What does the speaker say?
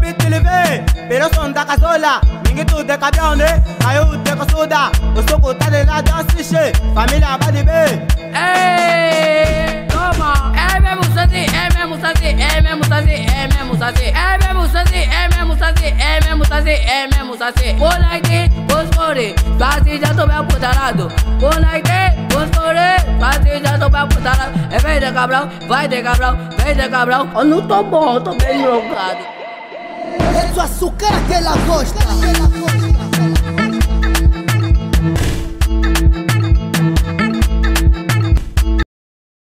beat ele vem, pero som da casola. Ninguém tudo é cabrão, né? Caiu de coçuda, o soco tá de lado, assiste. Família vai de bem. Ei, toma. É mesmo Saci, é mesmo Saci, é mesmo Saci, é mesmo Saci. É mesmo Saci, é mesmo Saci, é mesmo Saci, é mesmo Saci. Bonaite, Boscore, Saci já tô bem putarado. Bonaite, Boscore, Saci já tô bem putarado. É vem de cabrão, vai de cabrão, vem de cabrão. Eu não tô bom, eu tô bem drogado. É só açúcar que ela gosta.